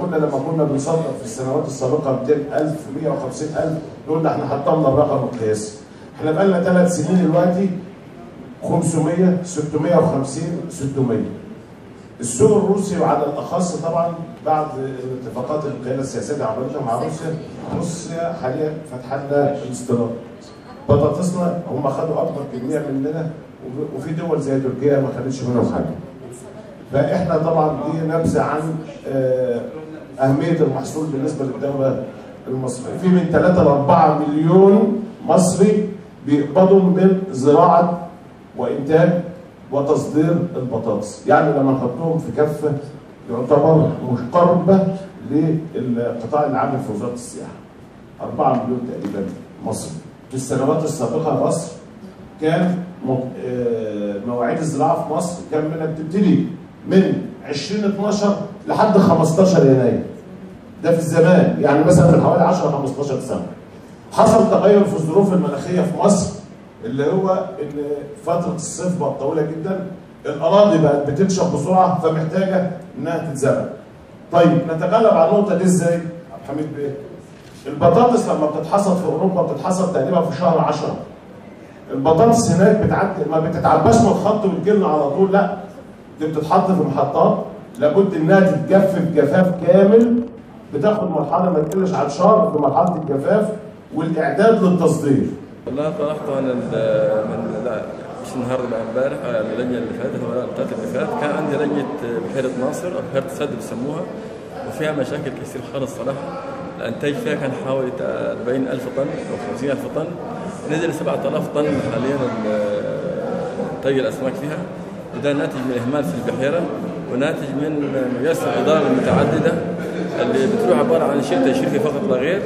كنا لما كنا بنصدر في السنوات السابقه 200,000 150,000 نقول ده احنا حطمنا الرقم القياسي. احنا بقى لنا 3 سنين دلوقتي 500 650 600. السوق الروسي وعلى الاخص طبعا بعد الاتفاقات القياده السياسيه اللي عملتها مع روسيا حاليا فتح لنا الاستيراد. بطاطسنا هم خدوا اكبر كميه مننا، وفي دول زي تركيا ما خدتش منهم حاجه. فاحنا طبعا دي نبذه عن اهميه المحصول بالنسبه للدوله المصريه. في من 3 ل 4 مليون مصري بيقبضوا من زراعه وانتاج وتصدير البطاطس، يعني لما نحطهم في كفه يعتبر مقاربه للقطاع العام في وزاره السياحه. 4 مليون تقريبا مصري. في السنوات السابقه مصر كان مواعيد الزراعه في مصر كان بتبتدي من 2012 لحد 15 يناير. ده في الزمان، يعني مثلا من حوالي 10 15 سنه. حصل تغير في الظروف المناخيه في مصر اللي هو ان فتره الصيف بقت طويله جدا، الاراضي بقت بتنشف بسرعه فمحتاجه انها تتزرع. طيب نتغلب على النقطه دي ازاي؟ عبد الحميد بيه. البطاطس لما بتتحصد في اوروبا بتتحصد تقريبا في شهر 10. البطاطس هناك بتعدي ما بتتعباش من الخط والجبنه على طول، لا دي بتتحط في محطات لابد انها تتجفف جفاف كامل، بتاخد مرحله ما تقلش عن شهر في مرحله الجفاف والاعداد للتصدير. والله طرحت انا مش النهارده بقى امبارح اللجنه اللي فاتت ولا الثلاث اللي فاتت كان عندي لجنه بحيره ناصر او بحيره السد بيسموها، وفيها مشاكل كثير خالص صراحه. الانتاج فيها كان حوالي 40,000 طن او 50,000 طن، نزل 7,000 طن حاليا انتاج الاسماك فيها، وده ناتج من اهمال في البحيره وناتج من مجالس الاداره المتعدده اللي بتروح عباره عن شيء تشريفي فقط لا غير.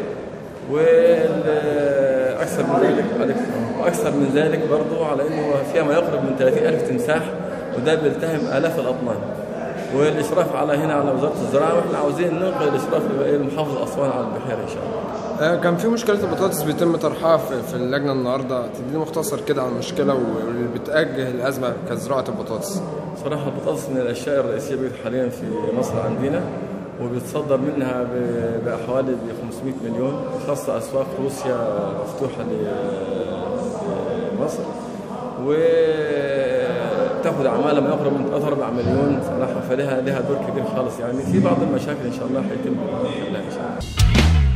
واكثر من ذلك برضه على انه فيها ما يقرب من 30,000 تمساح، وده بيلتهم الاف الاطنان. والاشراف على هنا على وزاره الزراعه، واحنا عاوزين ننقل الاشراف لمحافظه اسوان على البحيره ان شاء الله. كان في مشكله البطاطس بيتم طرحها في اللجنه النهارده، تديني مختصر كده عن المشكله واللي بتاجل الازمه كزراعه البطاطس. صراحه البطاطس من الاشياء الرئيسيه حاليا في مصر عندنا، وبيتصدر منها بحوالي 500 مليون، خاصة أسواق روسيا مفتوحة لمصر، وتاخذ عمالة ما يقرب من 4 مليون صراحة، فلها دور كبير خالص. يعني في بعض المشاكل إن شاء الله حيتم حلها إن شاء الله.